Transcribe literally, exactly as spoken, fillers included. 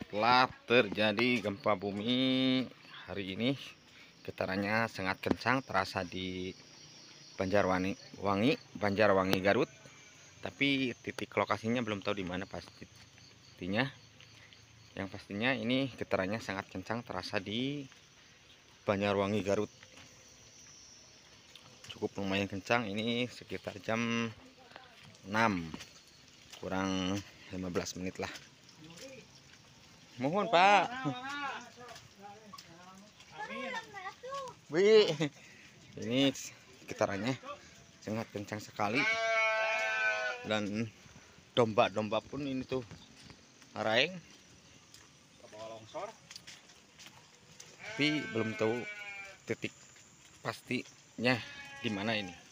Telah terjadi gempa bumi hari ini, getarannya sangat kencang terasa di Banjarwangi, Wangi, Banjarwangi Garut. Tapi titik lokasinya belum tahu di mana pastinya. Yang pastinya ini getarannya sangat kencang terasa di Banjarwangi Garut. Cukup lumayan kencang, ini sekitar jam enam kurang lima belas menit lah. Mohon Pak. Wih, ini getarannya sangat kencang sekali dan domba-domba pun ini tuh araeng. Tapi belum tahu titik pastinya di mana ini.